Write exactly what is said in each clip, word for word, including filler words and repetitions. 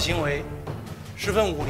行为十分无理，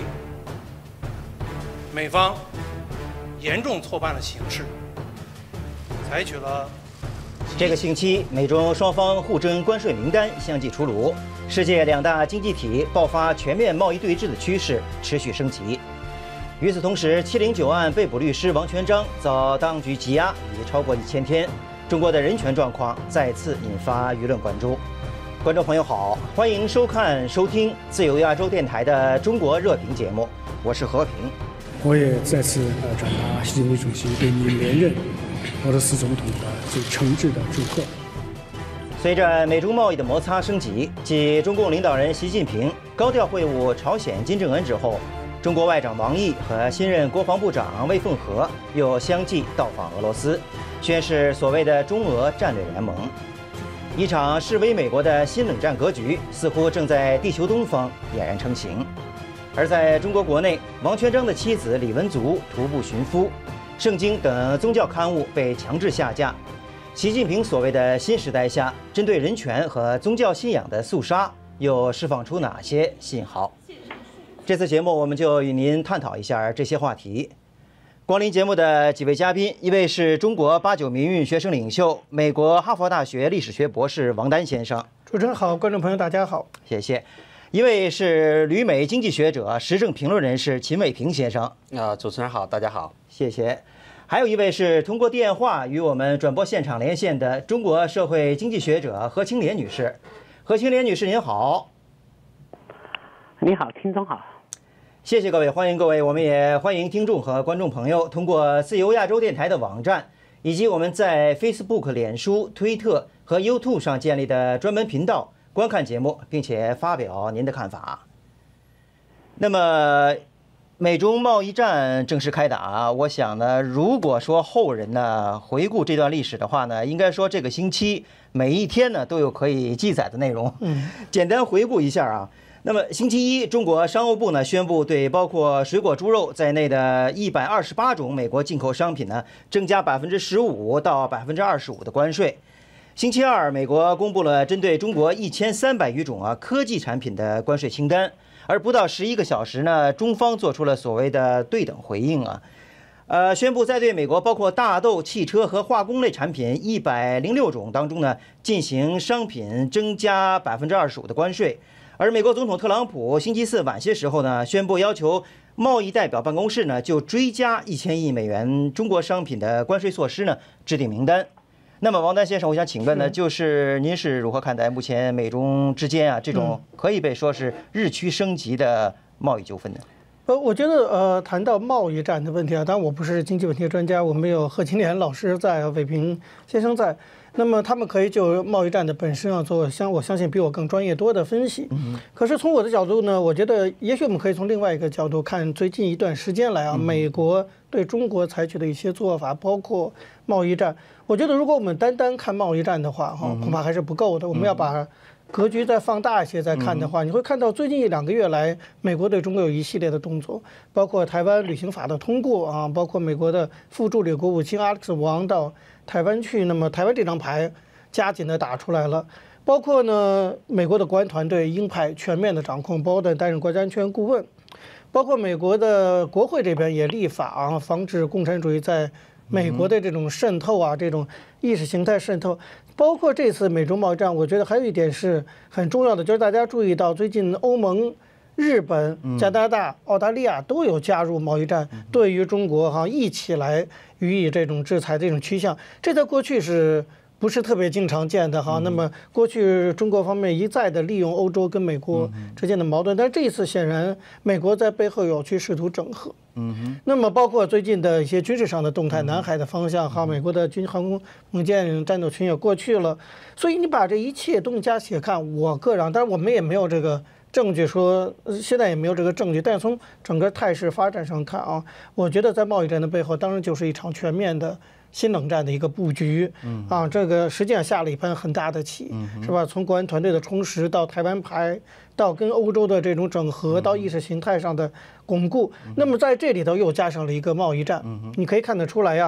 美方严重错办了形势，采取了。 这个星期，美中双方互争关税名单相继出炉，世界两大经济体爆发全面贸易对峙的趋势持续升级。与此同时，七零九案被捕律师王全璋遭当局羁押已超过一千天，中国的人权状况再次引发舆论关注。观众朋友好，欢迎收看收听自由亚洲电台的中国热评节目，我是和平。 我也再次呃转达习近平主席对你连任俄罗斯总统的最诚挚的祝贺。 随着美中贸易的摩擦升级，继中共领导人习近平高调会晤朝鲜金正恩之后，中国外长王毅和新任国防部长魏凤和又相继到访俄罗斯，宣示所谓的中俄战略联盟。一场视为美国的新冷战格局似乎正在地球东方俨然成型。而在中国国内，王全璋的妻子李文足徒步寻夫，圣经等宗教刊物被强制下架。习近平所谓的新时代下，针对人权和宗教信仰的肃杀又释放出哪些信号？这次节目我们就与您探讨一下这些话题。光临节目的几位嘉宾，一位是中国八九民运学生领袖、美国哈佛大学历史学博士王丹先生。 主持人好，观众朋友大家好， 谢谢。一位是旅美经济学者、时政评论人士秦伟平先生。 啊，主持人好，大家好， 谢谢。还有一位是通过电话与我们转播现场连线的中国社会经济学者何青莲女士。何青莲女士您好。 你好，听众好。 谢谢各位，欢迎各位，我们也欢迎听众和观众朋友通过自由亚洲电台的网站，以及我们在 Facebook、脸书、推特和 YouTube 上建立的专门频道观看节目，并且发表您的看法。那么，美中贸易战正式开打，我想呢，如果说后人呢回顾这段历史的话呢，应该说这个星期每一天呢都有可以记载的内容。嗯，简单回顾一下啊。那么星期一，中国商务部呢宣布对包括水果、猪肉在内的一百二十八种美国进口商品呢增加百分之十五到百分之二十五的关税。星期二，美国公布了针对中国一千三百余种啊科技产品的关税清单，而不到十一个小时呢，中方做出了所谓的对等回应啊，呃，宣布在对美国包括大豆、汽车和化工类产品一百零六种当中呢进行商品增加百分之二十五的关税。而美国总统特朗普星期四晚些时候呢，宣布要求贸易代表办公室呢就追加一千亿美元中国商品的关税措施呢制定名单。那么王丹先生，我想请问呢，就是您是如何看待目前美中之间啊这种可以被说是日趋升级的贸易纠纷呢？ 呃，我觉得呃，谈到贸易战的问题啊，当然我不是经济问题专家，我们有何青莲老师在，伟平先生在。那么他们可以就贸易战的本身啊做相我相信比我更专业多的分析。可是从我的角度呢，我觉得也许我们可以从另外一个角度看最近一段时间来啊，美国对中国采取的一些做法，包括贸易战。我觉得如果我们单单看贸易战的话，哈，恐怕还是不够的。我们要把格局再放大一些再看的话，你会看到最近一两个月来，美国对中国有一系列的动作，包括台湾旅行法的通过啊，包括美国的副助理国务卿阿克斯王到台湾去，那么台湾这张牌加紧的打出来了，包括呢美国的国安团队鹰派全面的掌控，包括担任国家安全顾问，包括美国的国会这边也立法啊，防止共产主义在美国的这种渗透啊，这种意识形态渗透。包括这次美中贸易战，我觉得还有一点是很重要的，就是大家注意到最近欧盟、日本、加拿大、澳大利亚都有加入贸易战，对于中国哈一起来予以这种制裁这种趋向，这在过去是不是特别经常见的哈？那么过去中国方面一再的利用欧洲跟美国之间的矛盾，但是这一次显然美国在背后有去试图整合。嗯哼，那么包括最近的一些军事上的动态，南海的方向哈，美国的军航空母舰战斗群也过去了，所以你把这一切东西加起来看，我个人，当然我们也没有这个证据说，现在也没有这个证据，但是从整个态势发展上看啊，我觉得在贸易战的背后，当然就是一场全面的新冷战的一个布局。啊，这个实际上下了一盘很大的棋，是吧？从国安团队的充实到台湾牌，到跟欧洲的这种整合，到意识形态上的巩固，那么在这里头又加上了一个贸易战。你可以看得出来呀，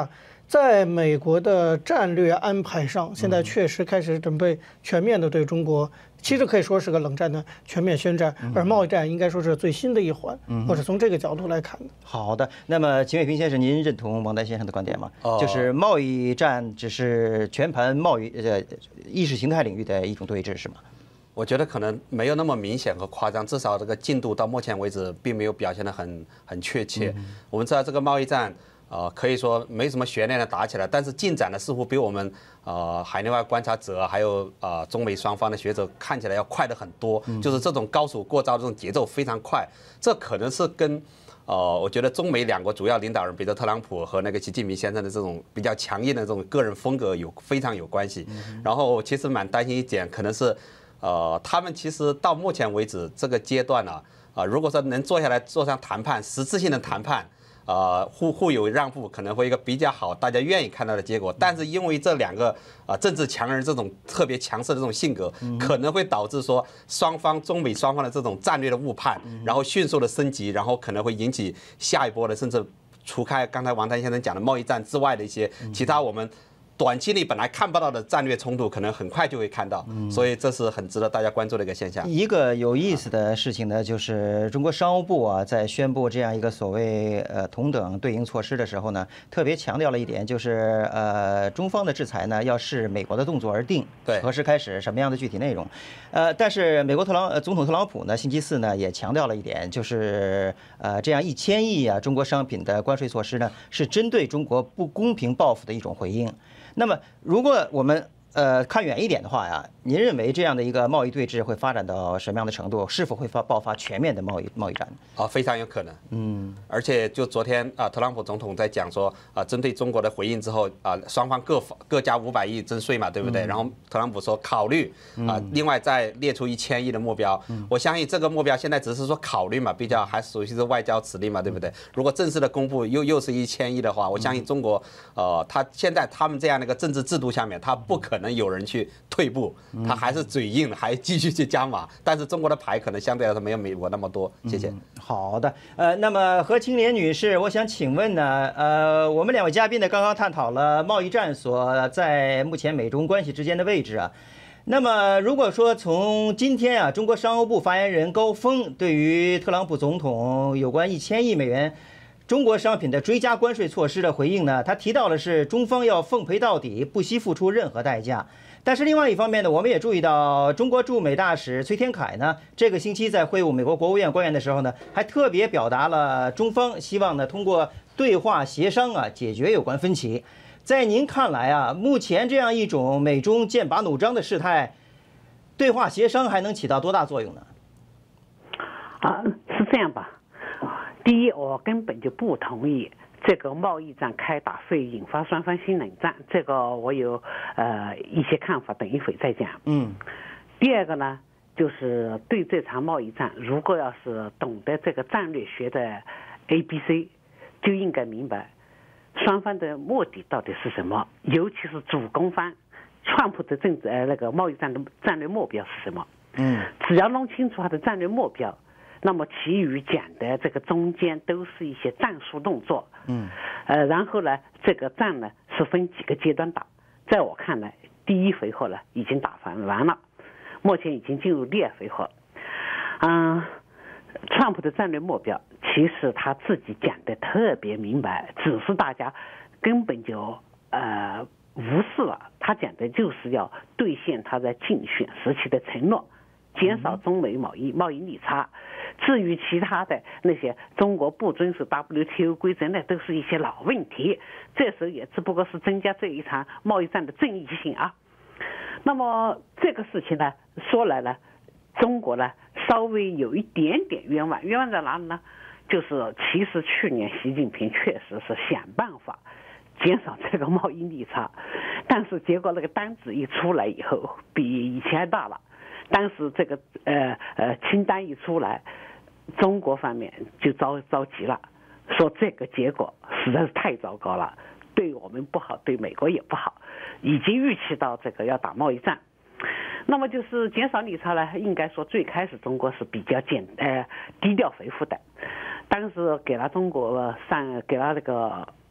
在美国的战略安排上，现在确实开始准备全面的对中国，其实可以说是个冷战的全面宣战，而贸易战应该说是最新的一环，或者从这个角度来看的。 好的，那么秦伟平先生，您认同王丹先生的观点吗？ 哦就是贸易战只是全盘贸易呃意识形态领域的一种对峙，是吗？ 我觉得可能没有那么明显和夸张，至少这个进度到目前为止并没有表现得很很确切。我们知道这个贸易战。呃，可以说没什么悬念的打起来，但是进展的似乎比我们呃海内外观察者还有呃中美双方的学者看起来要快得很多，就是这种高手过招，这种节奏非常快，这可能是跟呃我觉得中美两国主要领导人，比如特朗普和那个习近平先生的这种比较强硬的这种个人风格有非常有关系。然后其实蛮担心一点，可能是呃他们其实到目前为止这个阶段呢、啊，啊、呃、如果说能坐下来坐上谈判，实质性的谈判。呃，互互有让步，可能会一个比较好，大家愿意看到的结果。但是因为这两个啊、呃、政治强人这种特别强势的这种性格，可能会导致说双方中美双方的这种战略的误判，然后迅速的升级，然后可能会引起下一波的，甚至除开刚才王丹先生讲的贸易战之外的一些其他我们。短期内本来看不到的战略冲突，可能很快就会看到，所以这是很值得大家关注的一个现象。 一个有意思的事情呢，就是中国商务部啊，在宣布这样一个所谓呃同等对应措施的时候呢，特别强调了一点，就是呃中方的制裁呢要视美国的动作而定， 对， 何时开始，什么样的具体内容。呃，但是美国特朗呃总统特朗普呢，星期四呢也强调了一点，就是呃这样一千亿啊中国商品的关税措施呢，是针对中国不公平报复的一种回应。那么，如果我们呃看远一点的话呀，您认为这样的一个贸易对峙会发展到什么样的程度？是否会发爆发全面的贸易贸易战？ 啊，非常有可能。嗯，而且就昨天啊，特朗普总统在讲说啊，针对中国的回应之后啊，双方各各加五百亿征税嘛，对不对？然后特朗普说考虑啊，另外再列出一千亿的目标。我相信这个目标现在只是说考虑嘛，比较还属于是外交辞令嘛，对不对？如果正式的公布又又是一千亿的话，我相信中国呃，他现在他们这样的一个政治制度下面，他不可能有人去退步，他还是嘴硬，还继续去加码。但是中国的牌可能相对来说没有美国那么多。谢谢。 嗯、好的，呃，那么何青莲女士，我想请问呢，呃，我们两位嘉宾呢刚刚探讨了贸易战所在目前美中关系之间的位置啊。那么如果说从今天啊，中国商务部发言人高峰对于特朗普总统有关一千亿美元中国商品的追加关税措施的回应呢，他提到的是中方要奉陪到底，不惜付出任何代价。但是另外一方面呢，我们也注意到中国驻美大使崔天凯呢，这个星期在会晤美国国务院官员的时候呢，还特别表达了中方希望呢通过对话协商啊解决有关分歧。在您看来啊，目前这样一种美中剑拔弩张的事态，对话协商还能起到多大作用呢？ 啊，是这样吧。第一，我根本就不同意这个贸易战开打会引发双方新冷战，这个我有呃一些看法，等一会再讲。 嗯。 第二个呢，就是对这场贸易战，如果要是懂得这个战略学的 A B C， 就应该明白双方的目的到底是什么，尤其是主攻方川普的政治呃那个贸易战的战略目标是什么。 嗯。 只要弄清楚他的战略目标，那么其余讲的这个中间都是一些战术动作。 嗯。 呃，然后呢，这个战呢是分几个阶段打。在我看来，第一回合呢已经打完完了，目前已经进入第二回合。嗯，川普的战略目标其实他自己讲的特别明白，只是大家根本就呃无视了。他讲的就是要兑现他在竞选时期的承诺，减少中美贸易贸易逆差。至于其他的那些中国不遵守 W T O 规则，那都是一些老问题。这时候也只不过是增加这一场贸易战的正义性啊。那么这个事情呢，说来呢，中国呢稍微有一点点冤枉，冤枉在哪里呢？就是其实去年习近平确实是想办法减少这个贸易逆差，但是结果那个单子一出来以后，比以前还大了。当时这个呃呃清单一出来，中国方面就着着急了，说这个结果实在是太糟糕了，对我们不好，对美国也不好，已经预期到这个要打贸易战。那么就是减少逆差呢，应该说最开始中国是比较简呃低调回复的，当时给了中国上给了那个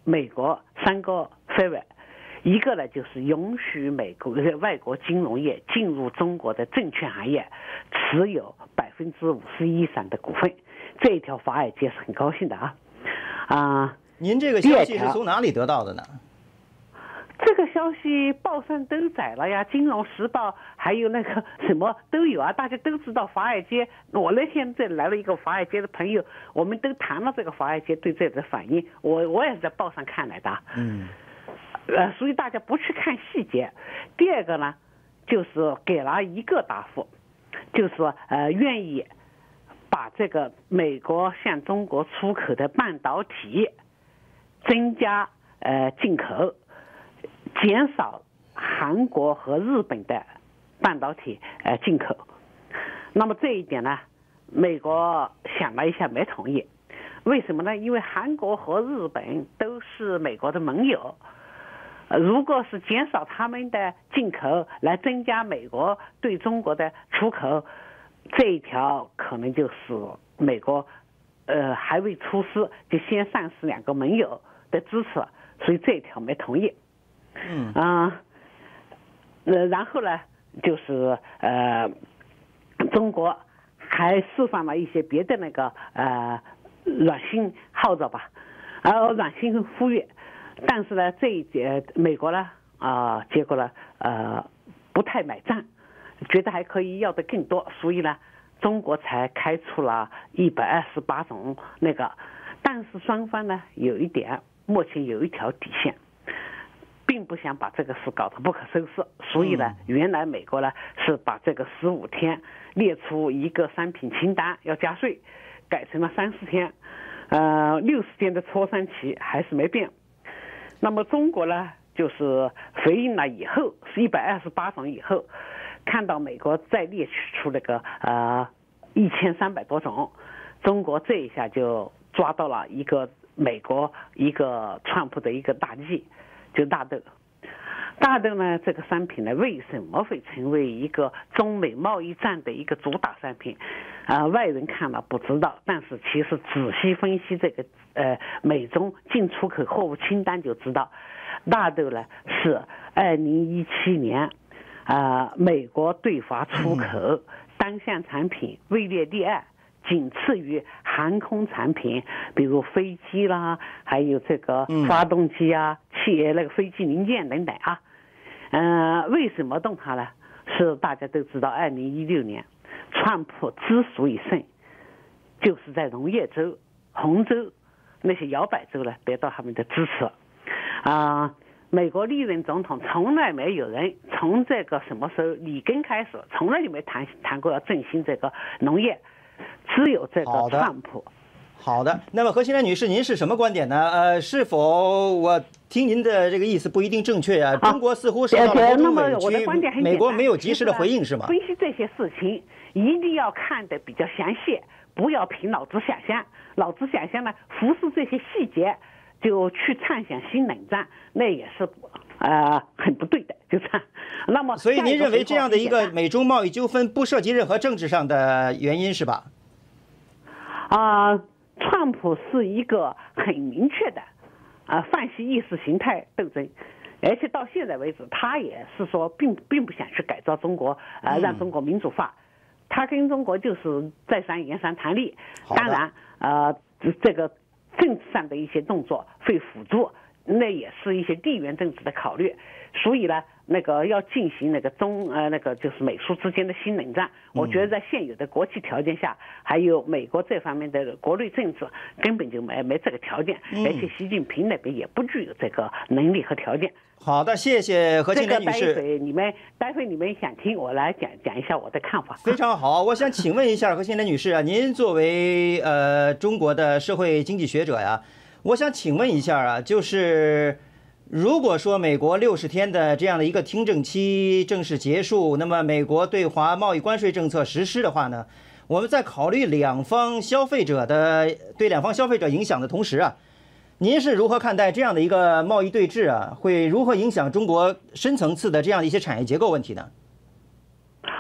美国三个范围，一个呢就是允许美国的外国金融业进入中国的证券行业，持有百分之五十以上的股份。这一条华尔街是很高兴的啊，啊、呃。 您这个消息是从哪里得到的呢？ 这个消息报上都载了呀，《金融时报》还有那个什么都有啊，大家都知道华尔街。我那天这来了一个华尔街的朋友，我们都谈了这个华尔街对这个的反应，我我也是在报上看来的。 嗯， 呃，所以大家不去看细节。第二个呢，就是给了一个答复，就是说呃愿意把这个美国向中国出口的半导体增加呃进口。减少韩国和日本的半导体呃进口，那么这一点呢，美国想了一下没同意。为什么呢？因为韩国和日本都是美国的盟友，如果是减少他们的进口来增加美国对中国的出口，这一条可能就是美国呃还未出师就先丧失两个盟友的支持，所以这一条没同意。 嗯啊，呃，然后呢，就是呃，中国还释放了一些别的那个呃软性号召吧，呃软性呼吁，但是呢，这一节美国呢啊、呃，结果呢呃不太买账，觉得还可以要的更多，所以呢，中国才开出了一百二十八种那个，但是双方呢有一点，目前有一条底线。并不想把这个事搞得不可收拾，所以呢，原来美国呢是把这个十五天列出一个商品清单要加税，改成了三十天，呃，六十天的磋商期还是没变。那么中国呢，就是回应了以后是一百二十八种以后，看到美国再列举出那个呃一千三百多种，中国这一下就抓到了一个美国一个川普的一个大忌。就大豆，大豆呢，这个商品呢，为什么会成为一个中美贸易战的一个主打商品？啊、呃，外人看了不知道，但是其实仔细分析这个呃美中进出口货物清单就知道，大豆呢是二零一七年啊、呃、美国对华出口单项产品位列第二。仅次于航空产品，比如飞机啦，还有这个发动机啊、企业那个飞机零件等等啊。呃，为什么动它呢？是大家都知道，二零一六年，川普之所以胜，就是在农业州、红州那些摇摆州呢得到他们的支持。啊、呃，美国历任总统从来没有人从这个什么时候里根开始，从来就没谈谈过要振兴这个农业。只有这个川普。 好的，那么何新兰女士，您是什么观点呢？呃，是否我听您的这个意思不一定正确啊？中国似乎受到了某种委屈，美国没有及时的回应，是吗？ 分析这些事情一定要看得比较详细，不要凭脑子想象。脑子想象呢，忽视这些细节，就去畅想新冷战，那也是呃很不对的，就这样。那么， 所以您认为这样的一个美中贸易纠纷不涉及任何政治上的原因是吧？ 啊、呃，川普是一个很明确的啊、呃、泛系意识形态斗争，而且到现在为止，他也是说并并不想去改造中国，呃，让中国民主化。他跟中国就是在商言商谈利，当然，呃，这个政治上的一些动作会辅助。那也是一些地缘政治的考虑，所以呢，那个要进行那个中呃那个就是美苏之间的新冷战，我觉得在现有的国际条件下，还有美国这方面的国内政治，根本就没没这个条件，而且习近平那边也不具有这个能力和条件。 好的，谢谢何庆莲女士。 这个待会你们待会你们想听，我来讲讲一下我的看法。 非常好，我想请问一下何庆莲女士啊，您作为呃中国的社会经济学者呀。我想请问一下啊，就是如果说美国六十天的这样的一个听证期正式结束，那么美国对华贸易关税政策实施的话呢，我们在考虑两方消费者的对两方消费者影响的同时啊，您是如何看待这样的一个贸易对峙啊？会如何影响中国深层次的这样的一些产业结构问题呢？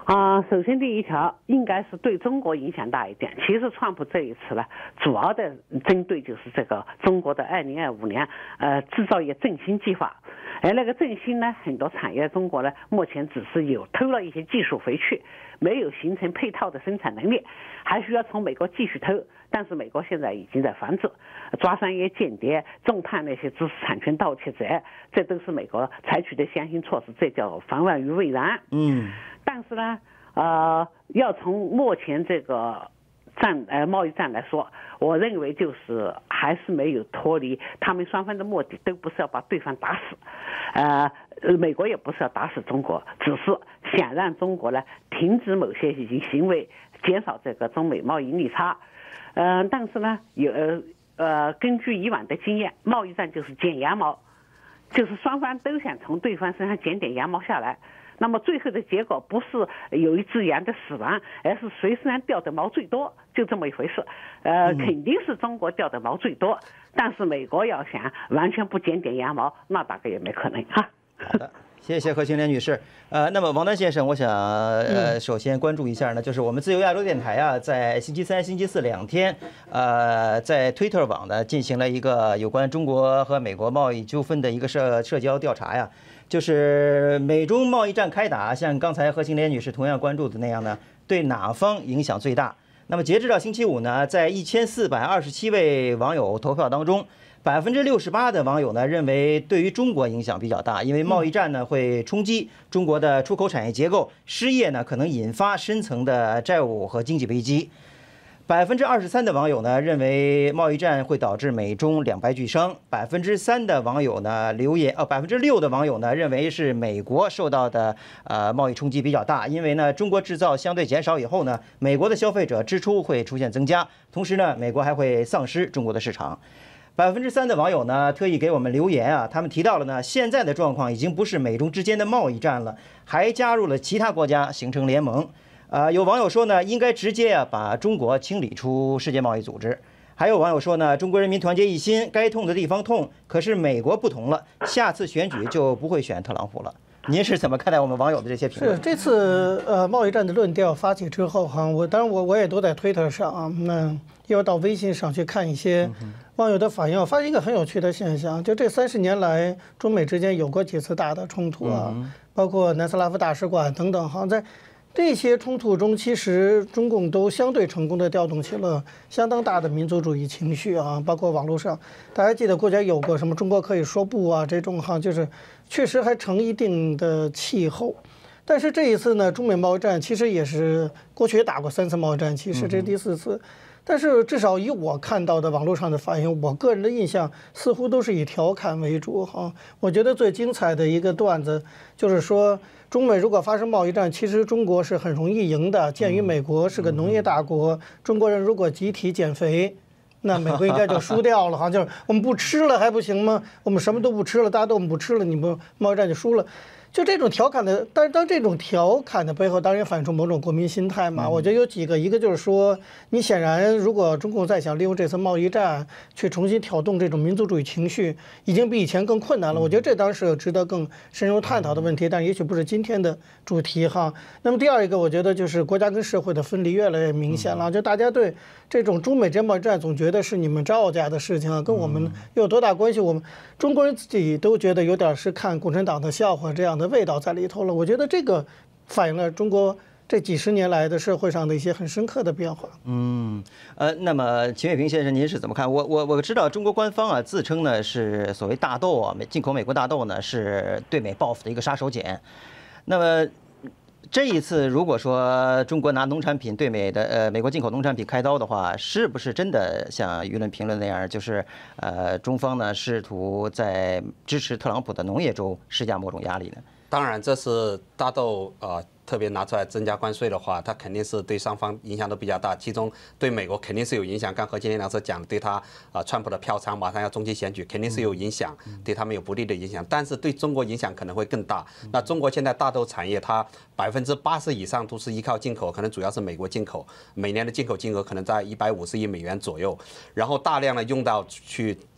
啊、呃，首先第一条应该是对中国影响大一点。其实川普这一次呢，主要的针对就是这个中国的二零二五年呃制造业振兴计划。而那个振兴呢，很多产业中国呢目前只是有偷了一些技术回去，没有形成配套的生产能力，还需要从美国继续偷。但是美国现在已经在防止抓商业间谍、重判那些知识产权盗窃者，这都是美国采取的相应措施，这叫防患于未然。嗯，但是呢，呃，要从目前这个战呃贸易战来说，我认为就是还是没有脱离他们双方的目的，都不是要把对方打死，呃，美国也不是要打死中国，只是想让中国呢停止某些行为，减少这个中美贸易逆差。嗯、呃，但是呢，有呃呃，根据以往的经验，贸易战就是剪羊毛，就是双方都想从对方身上剪点羊毛下来。那么最后的结果不是有一只羊的死亡，而是谁身上掉的毛最多，就这么一回事。呃，肯定是中国掉的毛最多，但是美国要想完全不剪点羊毛，那大概也没可能哈。 好的。谢谢何青莲女士。呃，那么王丹先生，我想呃，首先关注一下呢，就是我们自由亚洲电台啊，在星期三、星期四两天，呃，在推特网呢进行了一个有关中国和美国贸易纠纷的一个社社交调查呀。就是美中贸易战开打，像刚才何青莲女士同样关注的那样呢，对哪方影响最大？那么截至到星期五呢，在一千四百二十七位网友投票当中，百分之六十八的网友呢认为对于中国影响比较大，因为贸易战呢会冲击中国的出口产业结构，失业呢可能引发深层的债务和经济危机。百分之二十三的网友呢认为贸易战会导致美中两败俱伤，百分之三的网友呢留言，呃，百分之六的网友呢认为是美国受到的呃贸易冲击比较大，因为呢中国制造相对减少以后呢，美国的消费者支出会出现增加，同时呢美国还会丧失中国的市场。百分之三的网友呢特意给我们留言啊，他们提到了呢现在的状况已经不是美中之间的贸易战了，还加入了其他国家形成联盟。呃，有网友说呢，应该直接啊把中国清理出世界贸易组织。还有网友说呢，中国人民团结一心，该痛的地方痛。可是美国不同了，下次选举就不会选特朗普了。您是怎么看待我们网友的这些评论？ 是这次呃贸易战的论调发起之后哈，我当然我我也都在推特上啊，那又到微信上去看一些网友的反应，我发现一个很有趣的现象，就这三十年来，中美之间有过几次大的冲突啊，包括南斯拉夫大使馆等等，好像在这些冲突中，其实中共都相对成功地调动起了相当大的民族主义情绪啊，包括网络上，大家记得国家有过什么中国可以说不啊这种哈，就是确实还成一定的气候。但是这一次呢，中美贸易战其实也是过去也打过三次贸易战，其实这是第四次。但是至少以我看到的网络上的反应，我个人的印象似乎都是以调侃为主哈。我觉得最精彩的一个段子就是说，中美如果发生贸易战，其实中国是很容易赢的。鉴于美国是个农业大国，中国人如果集体减肥，那美国应该就输掉了哈。就是我们不吃了还不行吗？我们什么都不吃了，大家都不吃了，你们贸易战就输了。就这种调侃的，但是当这种调侃的背后，当然反映出某种国民心态嘛。我觉得有几个，一个就是说，你显然如果中共再想利用这次贸易战去重新挑动这种民族主义情绪，已经比以前更困难了。我觉得这当然是值得更深入探讨的问题，但也许不是今天的主题哈。那么第二一个，我觉得就是国家跟社会的分离越来越明显了，就大家对这种中美之间贸易战总觉得是你们赵家的事情啊，跟我们有多大关系？我们中国人自己都觉得有点是看共产党的笑话这样的味道在里头了。我觉得这个反映了中国这几十年来的社会上的一些很深刻的变化。 嗯，呃，那么秦伟平先生，您是怎么看？我我我知道中国官方啊自称呢是所谓大豆啊，进口美国大豆呢是对美报复的一个杀手锏。那么这一次如果说中国拿农产品对美的呃美国进口农产品开刀的话，是不是真的像舆论评论那样，就是呃中方呢试图在支持特朗普的农业州施加某种压力呢？ 当然，这是大豆呃特别拿出来增加关税的话，它肯定是对双方影响都比较大。其中对美国肯定是有影响，刚何金莲老师讲，对他啊，川普的票仓马上要中期选举，肯定是有影响，对他们有不利的影响。但是对中国影响可能会更大。那中国现在大豆产业，它百分之八十以上都是依靠进口，可能主要是美国进口，每年的进口金额可能在一百五十亿美元左右，然后大量的用到去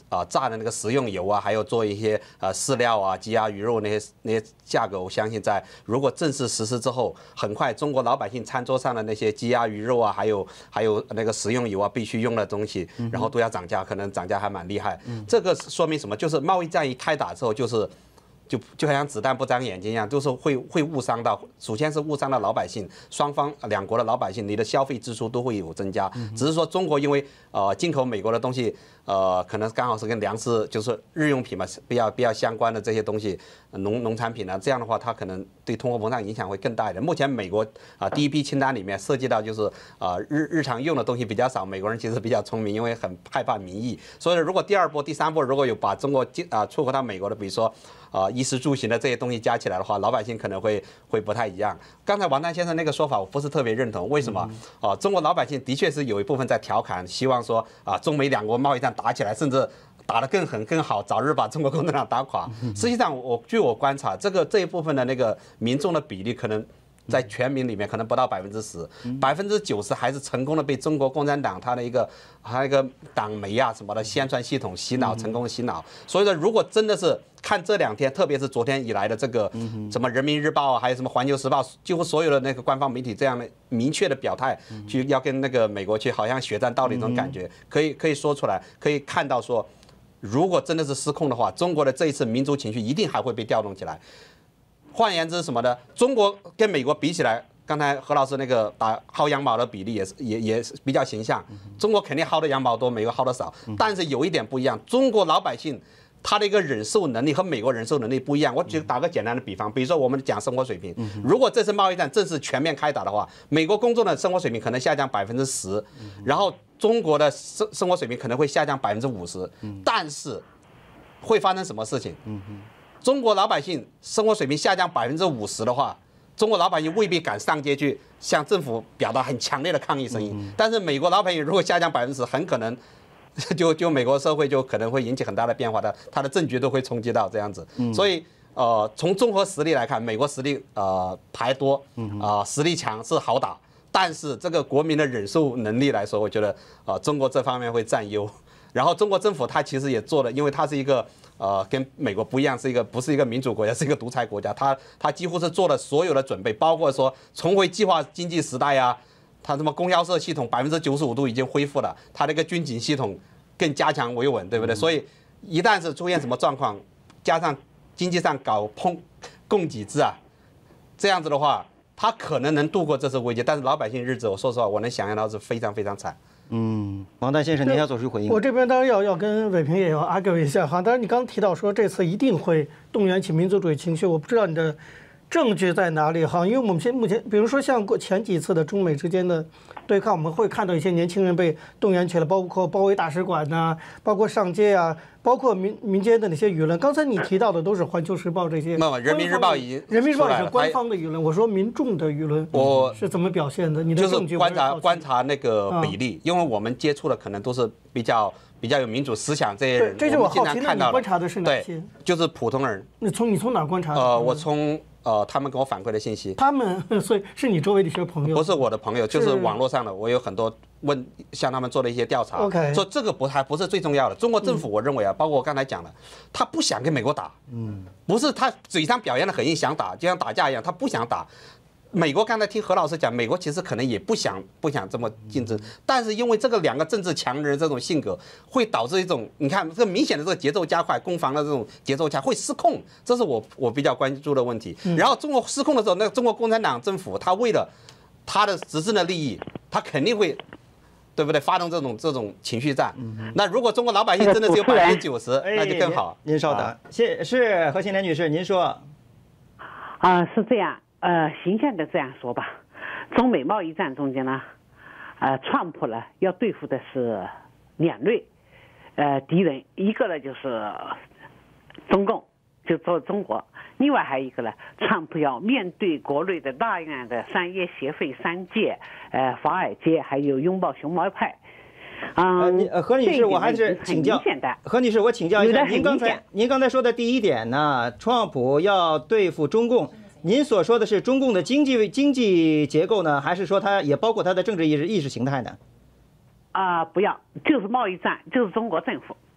啊榨的那个食用油啊，还有做一些呃饲料啊、鸡鸭鱼肉那些那些价格，我相信在如果正式实施之后，很快中国老百姓餐桌上的那些鸡鸭鱼肉啊，还有还有那个食用油啊，必须用的东西，然后都要涨价，可能涨价还蛮厉害。这个说明什么？就是贸易战一开打之后，就是。就就好像子弹不长眼睛一样，就是会会误伤到，首先是误伤到老百姓，双方两国的老百姓，你的消费支出都会有增加。只是说中国因为呃进口美国的东西，呃可能刚好是跟粮食就是日用品嘛，比较比较相关的这些东西，农农产品啊，这样的话它可能对通货膨胀影响会更大一点。目前美国啊第一批清单里面涉及到就是啊日日常用的东西比较少，美国人其实比较聪明，因为很害怕民意，所以如果第二波、第三波如果有把中国进啊出口到美国的，比如说。啊，衣食住行的这些东西加起来的话，老百姓可能会会不太一样。刚才王丹先生那个说法，我不是特别认同。为什么？啊，中国老百姓的确是有一部分在调侃，希望说啊，中美两国贸易战打起来，甚至打得更狠更好，早日把中国共产党打垮。实际上，我据我观察，这个这一部分的那个民众的比例可能。在全民里面可能不到百分之十，百分之九十还是成功的被中国共产党它的一个还有一个党媒啊什么的宣传系统洗脑，成功的洗脑。所以说，如果真的是看这两天，特别是昨天以来的这个什么人民日报啊，还有什么环球时报，几乎所有的那个官方媒体这样的明确的表态，去要跟那个美国去好像血战到底这种感觉，可以可以说出来，可以看到说，如果真的是失控的话，中国的这一次民族情绪一定还会被调动起来。换言之，什么的，中国跟美国比起来，刚才何老师那个打薅羊毛的比例也是也也是比较形象。中国肯定薅的羊毛多，美国薅的少，但是有一点不一样，中国老百姓他的一个忍受能力和美国忍受能力不一样。我就打个简单的比方，比如说我们讲生活水平，如果这次贸易战正式全面开打的话，美国公众的生活水平可能下降百分之十，然后中国的生生活水平可能会下降百分之五十，但是会发生什么事情？中国老百姓生活水平下降百分之五十的话，中国老百姓未必敢上街去向政府表达很强烈的抗议声音。但是美国老百姓如果下降百分之十，很可能就就美国社会就可能会引起很大的变化的，它的政局都会冲击到这样子。所以呃，从综合实力来看，美国实力呃排多啊、呃，实力强是好打，但是这个国民的忍受能力来说，我觉得呃中国这方面会占优。然后中国政府它其实也做了，因为它是一个。呃，跟美国不一样，是一个不是一个民主国家，是一个独裁国家。它它几乎是做了所有的准备，包括说重回计划经济时代呀，它什么供销社系统百分之九十五都已经恢复了，它那个军警系统更加强维稳，对不对？所以一旦是出现什么状况，加上经济上搞碰供给制啊，这样子的话，它可能能度过这次危机。但是老百姓日子，我说实话，我能想象到是非常非常惨。 嗯，王丹先生，您要做出回应。 我这边当然要要跟伟平也要 argue 一下哈。当然，你刚刚提到说这次一定会动员起民族主义情绪，我不知道你的证据在哪里哈。因为我们现目前，比如说像过前几次的中美之间的对抗，我们会看到一些年轻人被动员起来，包括包围大使馆呐、啊，包括上街啊，包括民民间的那些舆论。刚才你提到的都是《环球时报》这些， 那么《人民日报》已经，《 人民日报》也是官方的舆论。我说民众的舆论，我是怎么表现的？你的证据就是观察观察那个比例，因为我们接触的可能都是比较比较有民主思想这些人， 这是我好奇。 那你观察的是哪些？ 就是普通人。 你从你从哪观察的？ 呃，我从。呃，他们给我反馈的信息， 他们所以是你周围的一些朋友， 不是我的朋友，就是网络上的，我有很多问向他们做了一些调查。 OK， 说这个不还不是最重要的。中国政府我认为啊，包括我刚才讲的，他不想跟美国打，嗯，不是他嘴上表现的很硬想打，就像打架一样，他不想打。美国刚才听何老师讲，美国其实可能也不想不想这么竞争，但是因为这个两个政治强人这种性格，会导致一种你看这明显的这个节奏加快，攻防的这种节奏加会失控，这是我我比较关注的问题。然后中国失控的时候，那个中国共产党政府他为了他的执政的利益，他肯定会。对不对？发动这种这种情绪战，那如果中国老百姓真的只有百分之九十，那就更好。 您稍等，谢是何青莲女士，您说。 啊，是这样。呃，形象的这样说吧，中美贸易战中间呢，呃，川普呢要对付的是两类，呃，敌人，一个呢就是中共，就做中国，另外还有一个呢，川普要面对国内的那样的商业协会、商界、呃，华尔街，还有拥抱熊猫派。 嗯，呃，何女士，我还是请教何女士，我请教一下，您刚才您刚才说的第一点呢，川普要对付中共。您所说的是中共的经济经济结构呢，还是说它也包括它的政治意识意识形态呢？ 啊、呃，不要，就是贸易战，就是中国政府。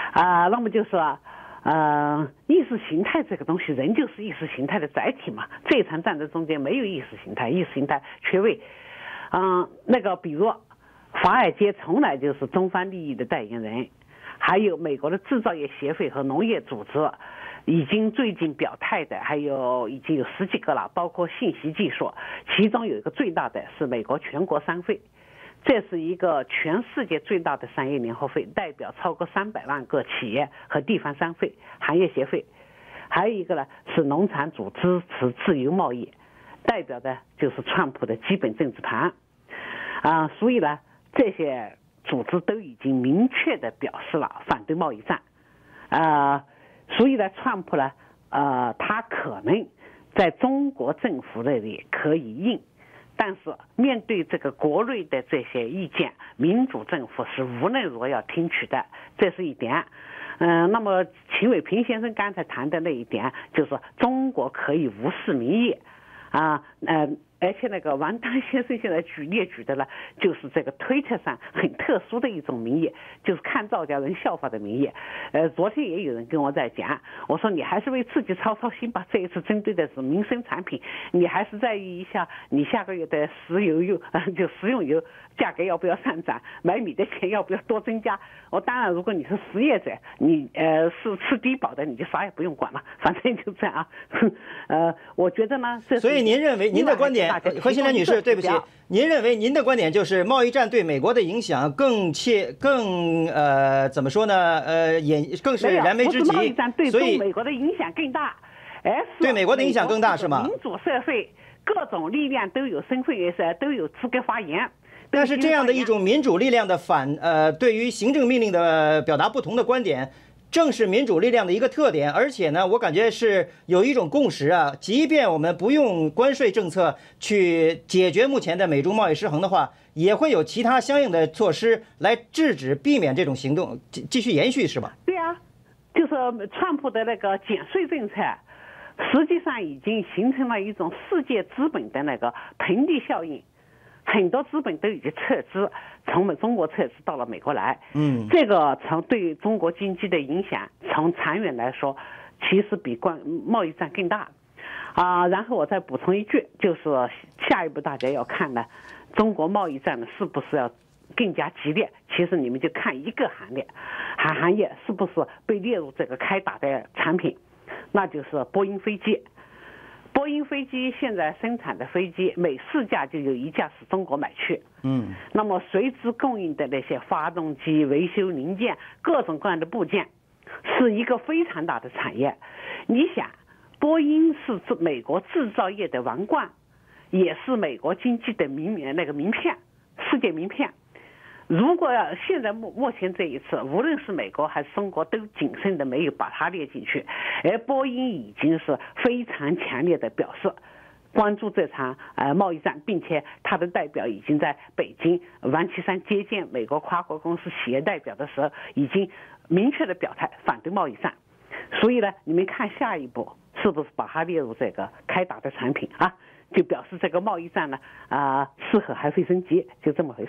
啊，那么就说。呃，意识形态这个东西，人就是意识形态的载体嘛。这一场战争中间没有意识形态，意识形态缺位。嗯，那个比如华尔街从来就是中方利益的代言人，还有美国的制造业协会和农业组织，已经最近表态的还有已经有十几个了，包括信息技术，其中有一个最大的是美国全国商会。这是一个全世界最大的商业联合会，代表超过三百万个企业和地方商会、行业协会。还有一个呢是农场主支持自由贸易，代表的就是川普的基本政治盘。啊，所以呢，这些组织都已经明确的表示了反对贸易战。啊，所以呢，川普呢，呃，他可能在中国政府那里可以硬。但是面对这个国内的这些意见，民主政府是无论如何要听取的，这是一点。嗯、呃，那么秦伟平先生刚才谈的那一点，就是中国可以无视民意，啊，呃，而且那个王丹先生现在举列举的呢，就是这个推特上很特殊的一种民意，就是看赵家人笑话的民意。呃，昨天也有人跟我在讲，我说你还是为自己操操心吧，这一次针对的是民生产品，你还是在意一下你下个月的石油油，呃，就食用油价格要不要上涨，买米的钱要不要多增加。我当然，如果你是失业者，你呃是吃低保的，你就啥也不用管了，反正就这样啊。呃，我觉得呢，这所以您认为您的观点，何新兰女士，对不起，您认为您的观点就是贸易战对美国的影响更切更呃怎么说呢？呃，也更是燃眉之急。 贸易战对所以美国的影响更大，而是对美国的影响更大是吗？ 民主社会各种力量都有身份也是都有资格发言。 但是这样的一种民主力量的反呃，对于行政命令的表达不同的观点，正是民主力量的一个特点。而且呢，我感觉是有一种共识啊，即便我们不用关税政策去解决目前的美中贸易失衡的话，也会有其他相应的措施来制止、避免这种行动继继续延续，是吧？ 对啊，就是川普的那个减税政策，实际上已经形成了一种世界资本的那个盆地效应。很多资本都已经撤资，从我们中国撤资到了美国来。嗯，这个从对中国经济的影响，从长远来说，其实比关贸易战更大。啊，然后我再补充一句，就是下一步大家要看呢，中国贸易战呢是不是要更加激烈？其实你们就看一个行业，行行业是不是被列入这个开打的产品，那就是波音飞机。波音飞机现在生产的飞机，每四架就有一架是中国买去。嗯，那么随之供应的那些发动机、维修零件、各种各样的部件，是一个非常大的产业。你想，波音是美国制造业的王冠，也是美国经济的名那个名片，世界名片。如果现在目目前这一次，无论是美国还是中国，都谨慎的没有把它列进去，而波音已经是非常强烈的表示关注这场呃贸易战，并且他的代表已经在北京王岐山接见美国跨国公司企业代表的时候，已经明确的表态反对贸易战。所以呢，你们看下一步是不是把它列入这个开打的产品啊？就表示这个贸易战呢啊、呃，适合还会升级，就这么回事。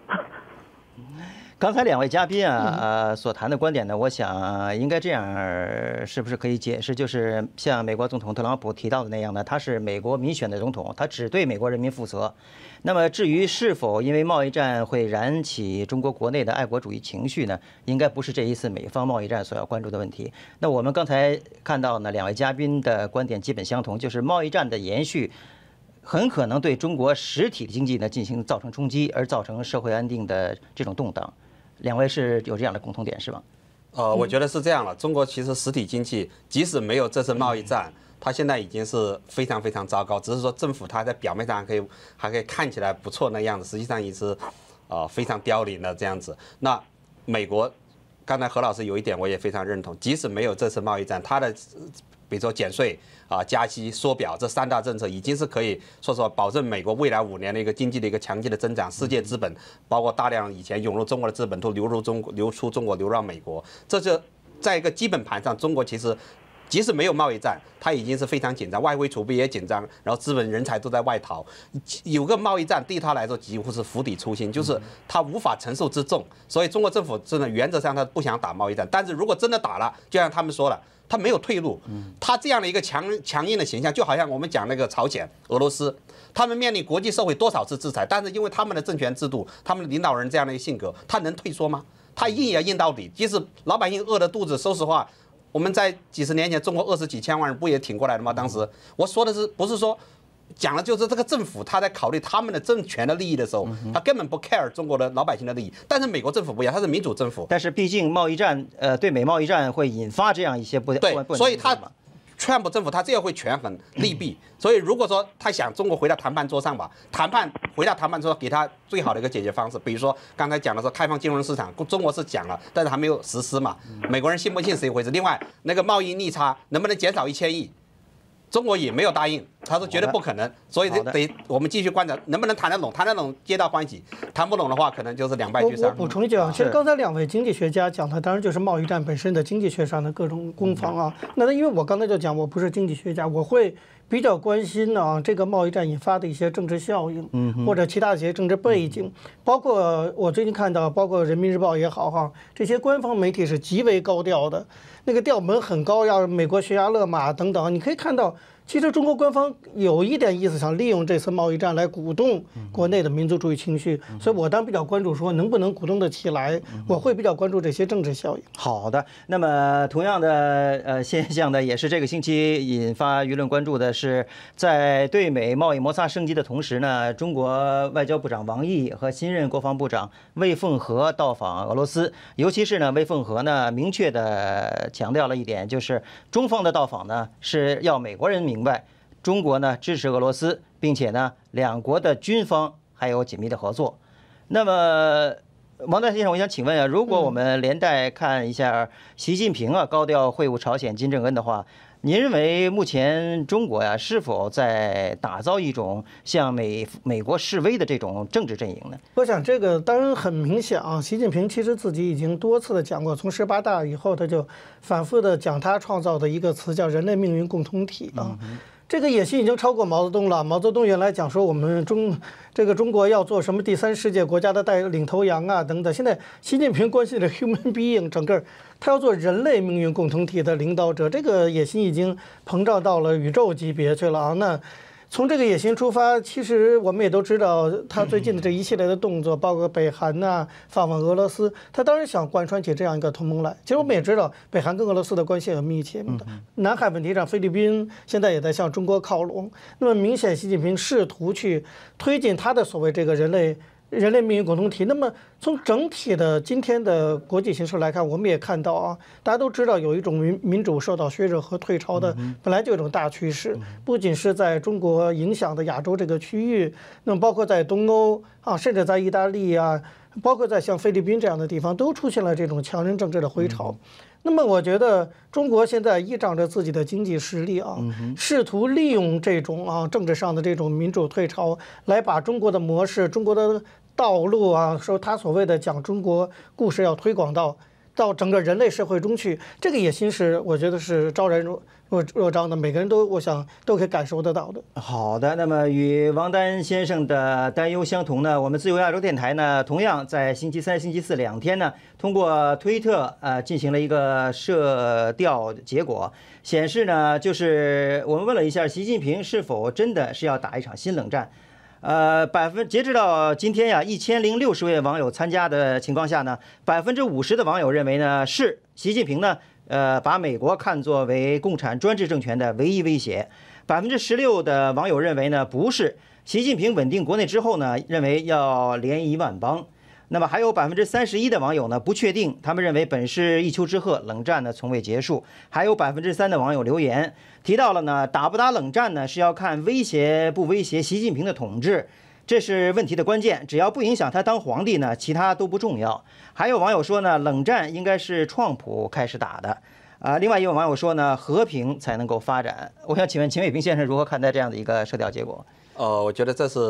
刚才两位嘉宾啊，呃，所谈的观点呢，我想应该这样，是不是可以解释？就是像美国总统特朗普提到的那样呢，他是美国民选的总统，他只对美国人民负责。那么至于是否因为贸易战会燃起中国国内的爱国主义情绪呢，应该不是这一次美方贸易战所要关注的问题。那我们刚才看到呢，两位嘉宾的观点基本相同，就是贸易战的延续很可能对中国实体经济呢进行造成冲击，而造成社会安定的这种动荡。两位是有这样的共同点是吧？ 呃，我觉得是这样了。中国其实实体经济即使没有这次贸易战，它现在已经是非常非常糟糕。只是说政府它在表面上还可以还可以看起来不错那样子，实际上也是呃非常凋零的这样子。那美国，刚才何老师有一点我也非常认同，即使没有这次贸易战，它的比如说减税啊、加息、缩表这三大政策，已经是可以说实话保证美国未来五年的一个经济的一个强劲的增长。世界资本，包括大量以前涌入中国的资本都流入中国、流出中国、流入美国。这就在一个基本盘上，中国其实即使没有贸易战，它已经是非常紧张，外汇储备也紧张，然后资本人才都在外逃。有个贸易战对他来说几乎是釜底抽薪，就是他无法承受之重。所以中国政府真的原则上他不想打贸易战，但是如果真的打了，就像他们说了，他没有退路。他这样的一个强强硬的形象，就好像我们讲那个朝鲜、俄罗斯，他们面临国际社会多少次制裁，但是因为他们的政权制度、他们的领导人这样的一个性格，他能退缩吗？他硬也要硬到底，即使老百姓饿着肚子，说实话。我们在几十年前，中国二十几千万人不也挺过来的吗？当时我说的是不是说讲的就是这个政府他在考虑他们的政权的利益的时候，他根本不 care 中国的老百姓的利益。但是美国政府不一样，他是民主政府。 但是毕竟贸易战，呃，对美贸易战会引发这样一些不对，所以他。川普政府他这样会权衡利弊，所以如果说他想中国回到谈判桌上吧，谈判回到谈判桌给他最好的一个解决方式，比如说刚才讲的说开放金融市场，中国是讲了，但是还没有实施嘛，美国人信不信是一回事。另外那个贸易逆差能不能减少一千亿？中国也没有答应，他说绝对不可能，所以得我们继续观察能不能谈得拢，谈得拢皆大欢喜，谈不拢的话可能就是两败俱伤。 我补充一句啊，其实刚才两位经济学家讲的当然就是贸易战本身的经济学上的各种攻防啊。那因为我刚才就讲我不是经济学家，我会比较关心呢、啊、这个贸易战引发的一些政治效应，或者其他的一些政治背景，包括我最近看到，包括人民日报也好哈，这些官方媒体是极为高调的。那个调门很高，要美国悬崖勒马等等，你可以看到，其实中国官方有一点意思，想利用这次贸易战来鼓动国内的民族主义情绪，所以我当然比较关注说能不能鼓动得起来，我会比较关注这些政治效应。 好的，那么同样的呃现象呢，也是这个星期引发舆论关注的是，在对美贸易摩擦升级的同时呢，中国外交部长王毅和新任国防部长魏凤和到访俄罗斯，尤其是呢魏凤和呢明确的强调了一点，就是中方的到访呢是要美国人明白，中国呢支持俄罗斯，并且呢两国的军方还有紧密的合作。那么王丹先生，我想请问啊，如果我们连带看一下习近平啊高调会晤朝鲜金正恩的话，您认为目前中国呀是否在打造一种向美美国示威的这种政治阵营呢？ 我想这个当然很明显啊，习近平其实自己已经多次的讲过，从十八大以后他就反复的讲他创造的一个词叫人类命运共同体啊。这个野心已经超过毛泽东了。毛泽东原来讲说我们中这个中国要做什么第三世界国家的带领头羊啊等等，现在习近平关心的 human being 整个他要做人类命运共同体的领导者，这个野心已经膨胀到了宇宙级别去了啊。那从这个野心出发，其实我们也都知道，他最近的这一系列的动作，包括北韩呐、啊、访问俄罗斯，他当然想贯穿起这样一个同盟来。其实我们也知道，北韩跟俄罗斯的关系很密切的。南海问题上，菲律宾现在也在向中国靠拢。那么明显，习近平试图去推进他的所谓这个人类。人类命运共同体。那么从整体的今天的国际形势来看，我们也看到啊，大家都知道有一种民民主受到削弱和退潮的本来就有一种大趋势，不仅是在中国影响的亚洲这个区域，那么包括在东欧啊，甚至在意大利啊，包括在像菲律宾这样的地方，都出现了这种强人政治的回潮。那么我觉得中国现在依仗着自己的经济实力啊，试图利用这种啊政治上的这种民主退潮，来把中国的模式、中国的道路啊，说他所谓的讲中国故事要推广到到整个人类社会中去，这个野心是我觉得是昭然若若若彰的，每个人都我想都可以感受得到的。 好的，那么与王丹先生的担忧相同呢，我们自由亚洲电台呢，同样在星期三、星期四两天呢，通过推特呃进行了一个社调结果，显示呢，就是我们问了一下习近平是否真的是要打一场新冷战。呃，百分截止到今天呀，一千零六十位网友参加的情况下呢，百分之五十的网友认为呢是习近平呢，呃，把美国看作为共产专制政权的唯一威胁。百分之十六的网友认为呢不是，习近平稳定国内之后呢，认为要联谊万邦。那么还有百分之三十一的网友呢不确定，他们认为本是一丘之貉，冷战呢从未结束。还有百分之三的网友留言提到了呢，打不打冷战呢是要看威胁不威胁习近平的统治，这是问题的关键。只要不影响他当皇帝呢，其他都不重要。还有网友说呢，冷战应该是创普开始打的。啊、呃，另外一位网友说呢，和平才能够发展。我想请问秦伟平先生如何看待这样的一个社调结果？ 呃，我觉得这是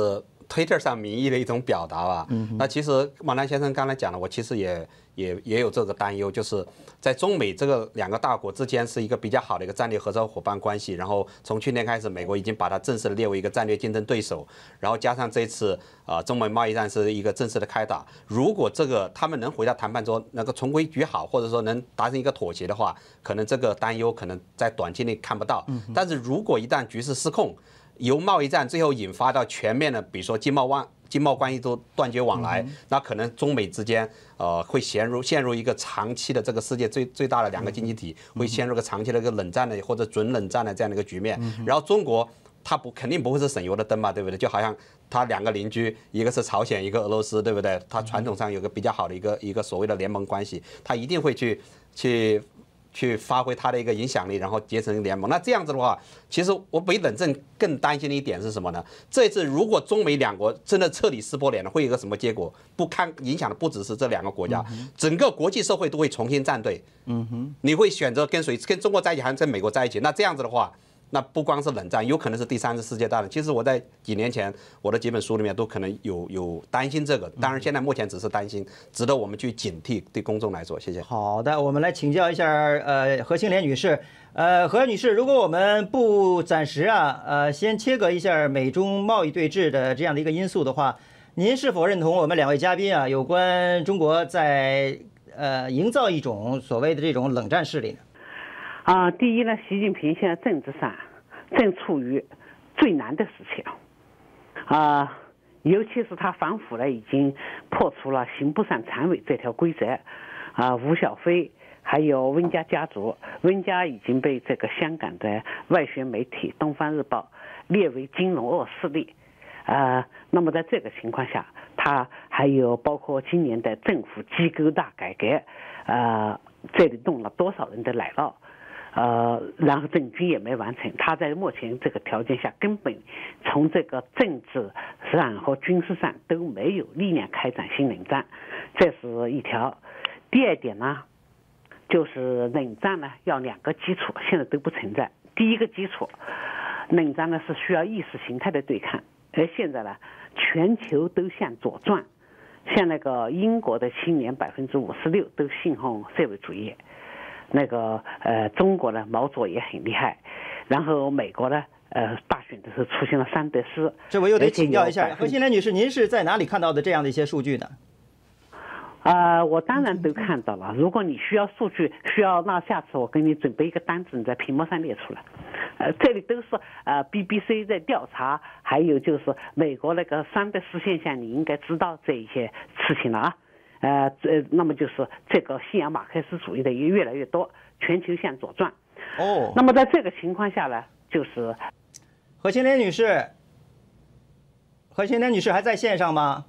Twitter 上民意的一种表达吧。嗯、那其实王丹先生刚才讲了，我其实也也也有这个担忧，就是在中美这个两个大国之间是一个比较好的一个战略合作伙伴关系。然后从去年开始，美国已经把它正式的列为一个战略竞争对手。然后加上这一次啊、呃，中美贸易战是一个正式的开打。如果这个他们能回到谈判桌能够重归于好，或者说能达成一个妥协的话，可能这个担忧可能在短期内看不到。但是如果一旦局势失控，由贸易战最后引发到全面的，比如说经贸关经贸关系都断绝往来，嗯、那可能中美之间呃会陷入陷入一个长期的这个世界最最大的两个经济体、嗯、会陷入个长期的一个冷战的或者准冷战的这样的一个局面。嗯、然后中国它不肯定不会是省油的灯嘛，对不对？就好像它两个邻居，一个是朝鲜，一个俄罗斯，对不对？它传统上有个比较好的一个一个所谓的联盟关系，它一定会去去。去发挥它的一个影响力，然后结成联盟。那这样子的话，其实我比冷战更担心的一点是什么呢？这次如果中美两国真的彻底撕破脸了，会有一个什么结果？不堪影响的不只是这两个国家，嗯、整个国际社会都会重新站队。嗯哼，你会选择跟谁？跟中国在一起，还是跟美国在一起？那这样子的话，那不光是冷战，有可能是第三次世界大战。其实我在几年前我的几本书里面都可能有有担心这个，当然现在目前只是担心，值得我们去警惕。对公众来说，谢谢。 好的，我们来请教一下呃何青莲女士，呃何女士，如果我们不暂时啊呃先切割一下美中贸易对峙的这样的一个因素的话，您是否认同我们两位嘉宾啊有关中国在呃营造一种所谓的这种冷战势力呢？ 啊，第一呢，习近平现在政治上正处于最难的时期啊，尤其是他反腐呢，已经破除了刑不上常委这条规则啊，吴小飞还有温家家族，温家已经被这个香港的外宣媒体《东方日报》列为金融恶势力啊。那么在这个情况下，他还有包括今年的政府机构大改革啊，这里动了多少人的奶酪？呃，然后整军也没完成，他在目前这个条件下，根本从这个政治上和军事上都没有力量开展新冷战，这是一条。第二点呢，就是冷战呢要两个基础，现在都不存在。第一个基础，冷战呢是需要意识形态的对抗，而现在呢，全球都向左转，像那个英国的青年百分之五十六都信奉社会主义。那个呃，中国的毛左也很厉害，然后美国呢，呃，大选的时候出现了桑德斯。 这我又得请教一下何青莲女士，您是在哪里看到的这样的一些数据呢？ 啊、呃，我当然都看到了。如果你需要数据，需要那下次我给你准备一个单子，你在屏幕上列出来。呃，这里都是呃 B B C 在调查，还有就是美国那个桑德斯现象，你应该知道这一些事情了啊。呃，这那么就是这个信仰马克思主义的也越来越多，全球向左转。 哦， 那么在这个情况下呢，就是何青莲女士，何青莲女士还在线上吗？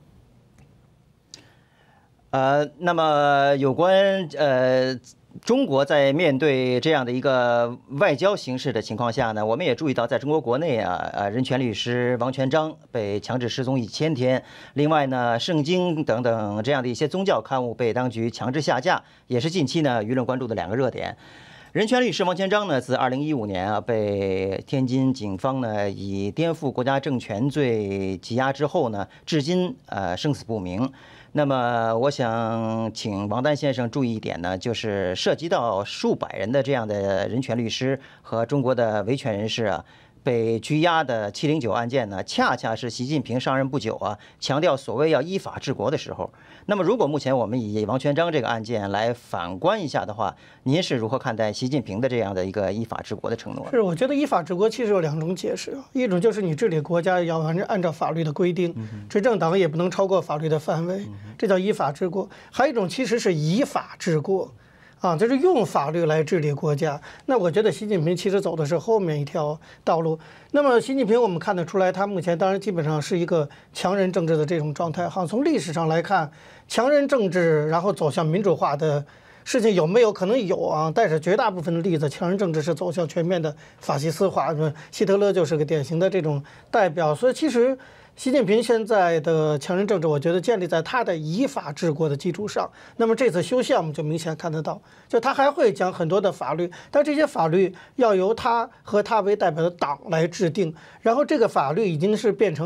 呃，那么有关呃中国在面对这样的一个外交形势的情况下呢，我们也注意到，在中国国内啊，呃，人权律师王全璋被强制失踪一千天。另外呢，圣经等等这样的一些宗教刊物被当局强制下架，也是近期呢舆论关注的两个热点。人权律师王全璋呢，自二零一五年啊被天津警方呢以颠覆国家政权罪羁押之后呢，至今呃生死不明。那么我想请王丹先生注意一点呢，就是涉及到数百人的这样的人权律师和中国的维权人士啊，被拘押的七零九案件呢，恰恰是习近平上任不久啊，强调所谓要依法治国的时候。那么如果目前我们以王全璋这个案件来反观一下的话，您是如何看待习近平的这样的一个依法治国的承诺？ 是，我觉得依法治国其实有两种解释，一种就是你治理国家要按照按照法律的规定，执政党也不能超过法律的范围，这叫依法治国。还有一种其实是以法治国。啊，就是用法律来治理国家。那我觉得习近平其实走的是后面一条道路。那么习近平我们看得出来，他目前当然基本上是一个强人政治的这种状态。哈，从历史上来看，强人政治然后走向民主化的事情有没有？可能有啊，但是绝大部分的例子，强人政治是走向全面的法西斯化。希特勒就是个典型的这种代表。所以其实习近平现在的强人政治，我觉得建立在他的依法治国的基础上。那么这次修宪我们就明显看得到，就他还会讲很多的法律，但这些法律要由他和他为代表的党来制定，然后这个法律已经是变成了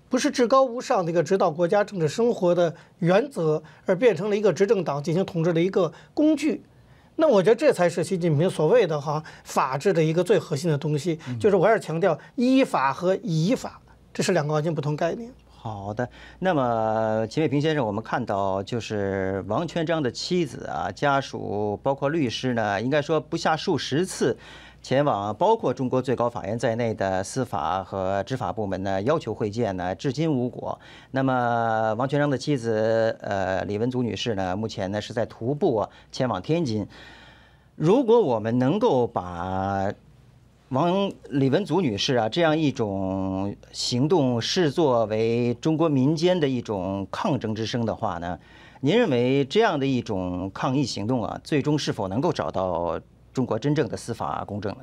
不是至高无上的一个指导国家政治生活的原则，而变成了一个执政党进行统治的一个工具。那我觉得这才是习近平所谓的哈法治的一个最核心的东西，就是我还是强调依法和依法，这是两个完全不同概念。 好的，那么秦卫平先生，我们看到就是王全璋的妻子啊、家属，包括律师呢，应该说不下数十次前往包括中国最高法院在内的司法和执法部门呢，要求会见呢，至今无果。那么王全璋的妻子呃李文足女士呢，目前呢是在徒步啊前往天津。如果我们能够把王李文足女士啊，这样一种行动视作为中国民间的一种抗争之声的话呢，您认为这样的一种抗议行动啊，最终是否能够找到中国真正的司法公正呢？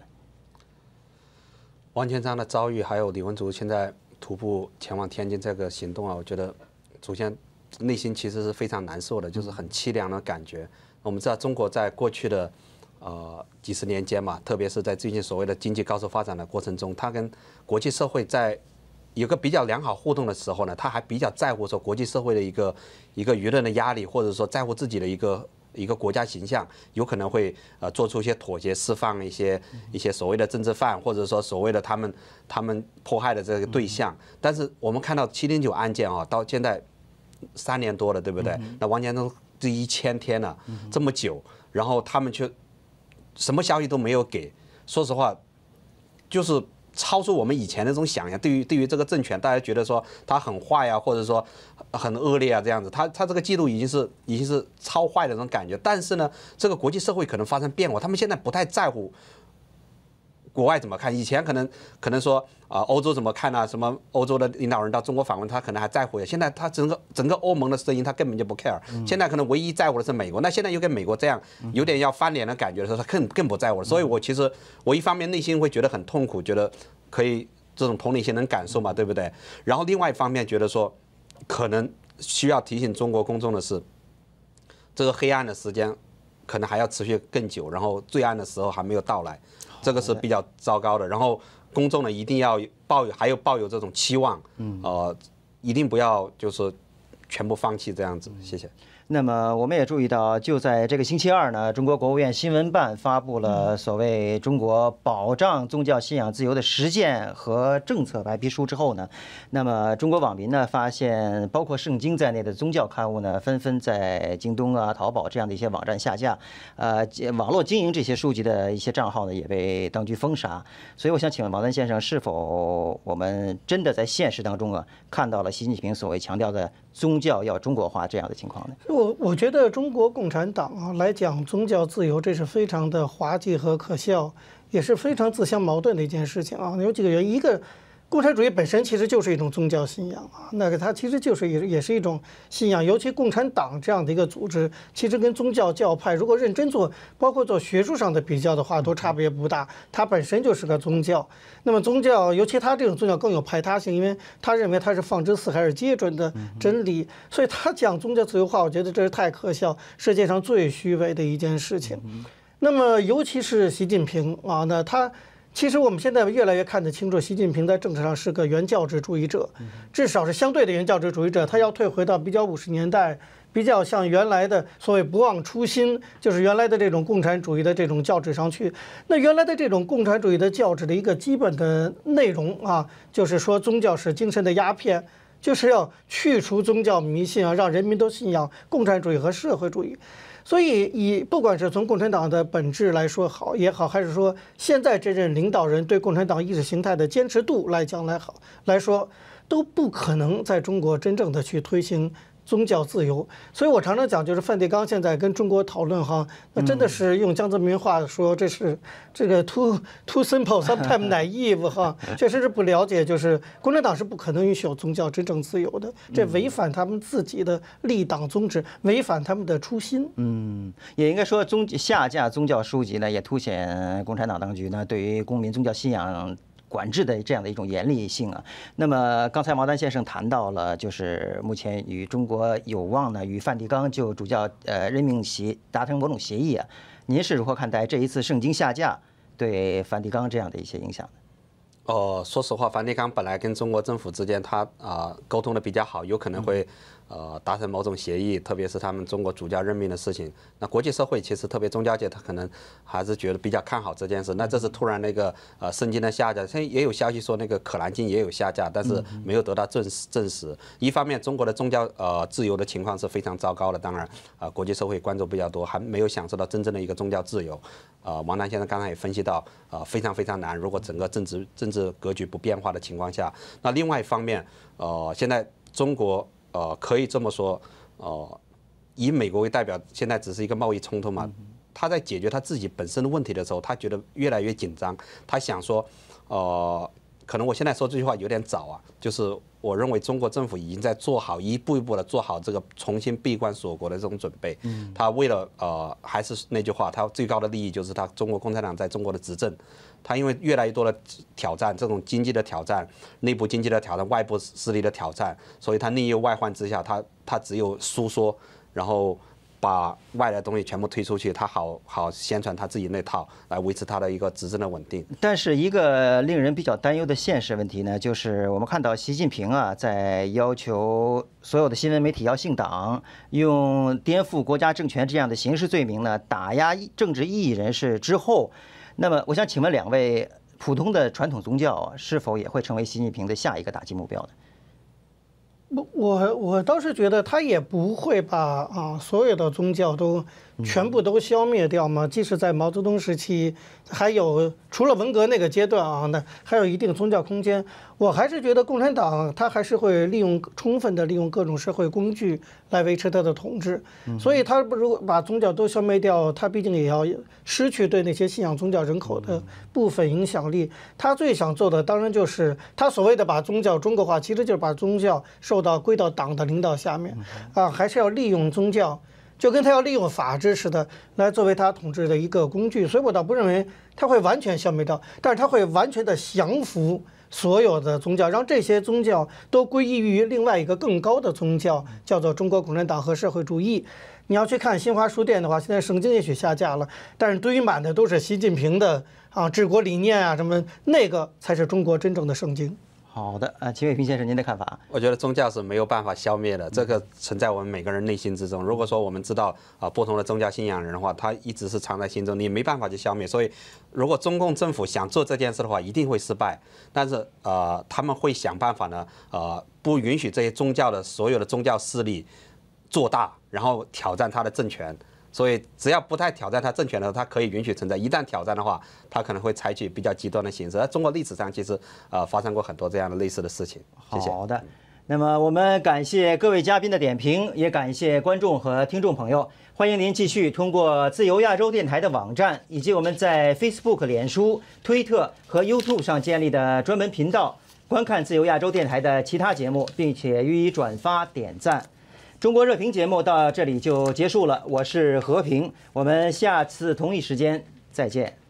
王全璋的遭遇，还有李文足现在徒步前往天津这个行动啊，我觉得首先内心其实是非常难受的，就是很凄凉的感觉。我们知道中国在过去的呃，几十年间嘛，特别是在最近所谓的经济高速发展的过程中，它跟国际社会在有个比较良好互动的时候呢，它还比较在乎说国际社会的一个一个舆论的压力，或者说在乎自己的一个一个国家形象，有可能会呃做出一些妥协，释放一些一些所谓的政治犯，或者说所谓的他们他们迫害的这个对象。但是我们看到七零九案件啊，到现在三年多了，对不对？那王全璋这一千天了，这么久，然后他们却什么消息都没有给，说实话，就是超出我们以前那种想象。对于对于这个政权，大家觉得说他很坏啊，或者说很恶劣啊，这样子，他他这个记录已经是已经是超坏的那种感觉。但是呢，这个国际社会可能发生变化，他们现在不太在乎国外怎么看。以前可能可能说啊、呃，欧洲怎么看啊？什么欧洲的领导人到中国访问，他可能还在乎。现在他整个整个欧盟的声音，他根本就不 care。现在可能唯一在乎的是美国。那现在又跟美国这样有点要翻脸的感觉的时候，他更更不在乎了。所以我其实我一方面内心会觉得很痛苦，觉得可以这种同理心能感受嘛，对不对？然后另外一方面觉得说，可能需要提醒中国公众的是，这个黑暗的时间可能还要持续更久，然后最暗的时候还没有到来。这个是比较糟糕的，然后公众呢一定要抱有，还有抱有这种期望，呃，一定不要就是全部放弃这样子。谢谢。 那么我们也注意到，就在这个星期二呢，中国国务院新闻办发布了所谓中国保障宗教信仰自由的实践和政策白皮书之后呢，那么中国网民呢发现，包括圣经在内的宗教刊物呢，纷纷在京东啊、淘宝这样的一些网站下架，呃，网络经营这些书籍的一些账号呢也被当局封杀。所以我想请问毛丹先生，是否我们真的在现实当中啊看到了习近平所谓强调的宗教要中国化这样的情况呢？ 我我觉得中国共产党啊来讲宗教自由，这是非常的滑稽和可笑，也是非常自相矛盾的一件事情啊。有几个原因，一个，共产主义本身其实就是一种宗教信仰啊，那个它其实就是也也是一种信仰，尤其共产党这样的一个组织，其实跟宗教教派如果认真做，包括做学术上的比较的话，都差别不大。它本身就是个宗教，那么宗教，尤其它这种宗教更有排他性，因为他认为它是放之四海而皆准的真理，所以他讲宗教自由化，我觉得这是太可笑，世界上最虚伪的一件事情。那么尤其是习近平啊，那他。其实我们现在越来越看得清楚，习近平在政治上是个原教旨主义者，至少是相对的原教旨主义者。他要退回到比较五十年代，比较像原来的所谓不忘初心，就是原来的这种共产主义的这种教旨上去。那原来的这种共产主义的教旨的一个基本的内容啊，就是说宗教是精神的鸦片，就是要去除宗教迷信啊，让人民都信仰共产主义和社会主义。所以，以不管是从共产党的本质来说好也好，还是说现在这任领导人对共产党意识形态的坚持度来讲来好来说，都不可能在中国真正的去推行宗教自由。所以我常常讲，就是梵蒂冈现在跟中国讨论哈，那真的是用江泽民话说，这是这个 too too simple sometimes naive 哈，确实是不了解，就是共产党是不可能允许有宗教真正自由的，这违反他们自己的立党宗旨，违反他们的初心。 嗯，也应该说宗下架宗教书籍呢，也凸显共产党当局呢对于公民宗教信仰管制的这样的一种严厉性啊。那么刚才毛丹先生谈到了，就是目前与中国有望呢与梵蒂冈就主教呃任命协达成某种协议啊，您是如何看待这一次圣经下架对梵蒂冈这样的一些影响呢？ 呃，说实话，梵蒂冈本来跟中国政府之间，他啊、呃、沟通的比较好，有可能会呃达成某种协议，特别是他们中国主教任命的事情。那国际社会其实特别宗教界，他可能还是觉得比较看好这件事。那这是突然那个呃圣经的下架，现在也有消息说那个可兰经也有下架，但是没有得到证实证实。一方面，中国的宗教呃自由的情况是非常糟糕的，当然啊、呃、国际社会关注比较多，还没有享受到真正的一个宗教自由。呃，王楠先生刚才也分析到，呃，非常非常难。如果整个政治政治格局不变化的情况下，那另外一方面，呃，现在中国呃可以这么说，呃，以美国为代表，现在只是一个贸易冲突嘛，他在解决他自己本身的问题的时候，他觉得越来越紧张，他想说，呃，可能我现在说这句话有点早啊，就是我认为中国政府已经在做好一步一步的做好这个重新闭关锁国的这种准备。嗯，他为了呃还是那句话，他最高的利益就是他中国共产党在中国的执政。他因为越来越多的挑战，这种经济的挑战、内部经济的挑战、外部势力的挑战，所以他内忧外患之下，他他只有收缩，然后把外来的东西全部推出去，他好好宣传他自己那套，来维持他的一个执政的稳定。 但是一个令人比较担忧的现实问题呢，就是我们看到习近平啊，在要求所有的新闻媒体要姓党，用颠覆国家政权这样的刑事罪名呢，打压政治异议人士之后，那么我想请问两位，普通的传统宗教啊，是否也会成为习近平的下一个打击目标呢？ 不，我我倒是觉得他也不会把啊所有的宗教都全部都消灭掉嘛。即使在毛泽东时期，还有除了文革那个阶段啊，那还有一定宗教空间。我还是觉得共产党他还是会利用充分的利用各种社会工具来维持他的统治。所以他如果把宗教都消灭掉，他毕竟也要失去对那些信仰宗教人口的部分影响力。他最想做的当然就是他所谓的把宗教中国化，其实就是把宗教受到归到党的领导下面啊，还是要利用宗教，就跟他要利用法治似的，来作为他统治的一个工具。所以我倒不认为他会完全消灭掉，但是他会完全的降服所有的宗教，让这些宗教都归依于另外一个更高的宗教，叫做中国共产党和社会主义。你要去看新华书店的话，现在圣经也许下架了，但是堆满的都是习近平的啊治国理念啊什么，那个才是中国真正的圣经。 好的，啊，秦伟平先生，您的看法？ 我觉得宗教是没有办法消灭的，这个存在我们每个人内心之中。如果说我们知道啊不同的宗教信仰人的话，他一直是藏在心中，你没办法去消灭。所以，如果中共政府想做这件事的话，一定会失败。但是呃，他们会想办法呢，呃，不允许这些宗教的所有的宗教势力做大，然后挑战他的政权。所以，只要不太挑战他政权的时候，他可以允许存在；一旦挑战的话，他可能会采取比较极端的形式。在中国历史上，其实呃发生过很多这样的类似的事情。谢谢。 好的，那么我们感谢各位嘉宾的点评，也感谢观众和听众朋友。欢迎您继续通过自由亚洲电台的网站，以及我们在 Facebook、脸书、推特和 YouTube 上建立的专门频道，观看自由亚洲电台的其他节目，并且予以转发点赞。中国热评节目到这里就结束了，我是和平，我们下次同一时间再见。